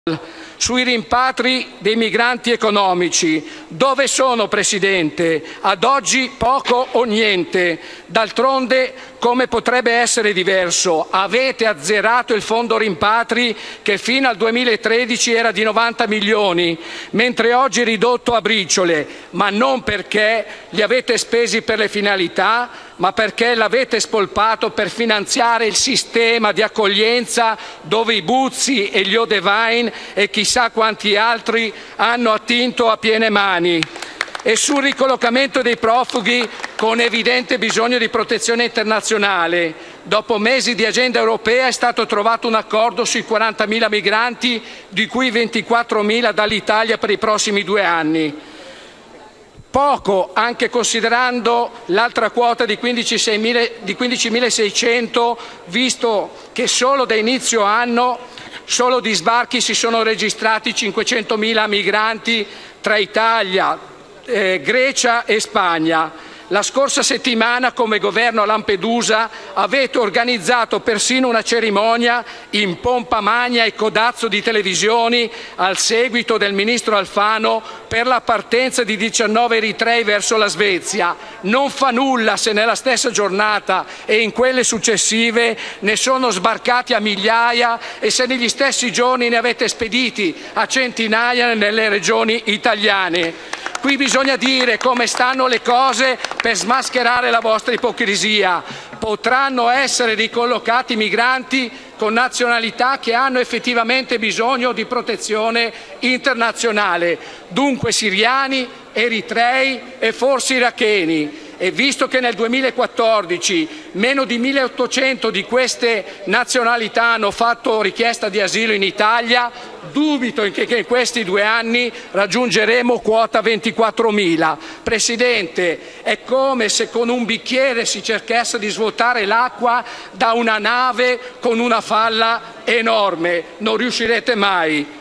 Sui rimpatri dei migranti economici, dove sono, Presidente? Ad oggi poco o niente. D'altronde, come potrebbe essere diverso? Avete azzerato il fondo rimpatri che fino al 2013 era di 90 milioni, mentre oggi è ridotto a briciole, ma non perché li avete spesi per le finalità, ma perché l'avete spolpato per finanziare il sistema di accoglienza dove i Buzzi e gli Odevain e chissà quanti altri hanno attinto a piene mani. E sul ricollocamento dei profughi con evidente bisogno di protezione internazionale. Dopo mesi di agenda europea è stato trovato un accordo sui 40.000 migranti, di cui 24.000 dall'Italia per i prossimi 2 anni. Poco, anche considerando l'altra quota di 15.600, visto che solo da inizio anno, solo di sbarchi si sono registrati 500.000 migranti tra Italia, Grecia e Spagna. La scorsa settimana, come governo a Lampedusa, avete organizzato persino una cerimonia in pompa magna e codazzo di televisioni al seguito del ministro Alfano per la partenza di 19 eritrei verso la Svezia. Non fa nulla se nella stessa giornata e in quelle successive ne sono sbarcati a migliaia e se negli stessi giorni ne avete spediti a centinaia nelle regioni italiane. Qui bisogna dire come stanno le cose per smascherare la vostra ipocrisia. Potranno essere ricollocati migranti con nazionalità che hanno effettivamente bisogno di protezione internazionale, dunque siriani, eritrei e forse iracheni. E visto che nel 2014 meno di 1.800 di queste nazionalità hanno fatto richiesta di asilo in Italia, dubito che in questi 2 anni raggiungeremo quota 24.000. Presidente, è come se con un bicchiere si cercasse di svuotare l'acqua da una nave con una falla enorme. Non riuscirete mai.